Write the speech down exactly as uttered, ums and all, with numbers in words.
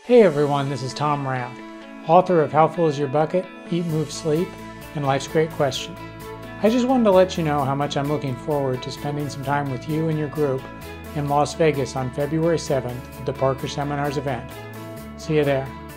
Hey everyone, this is Tom Rath, author of How Full Is Your Bucket? Eat, Move, Sleep, and Life's Great Question. I just wanted to let you know how much I'm looking forward to spending some time with you and your group in Las Vegas on February seventh at the Parker Seminars event. See you there.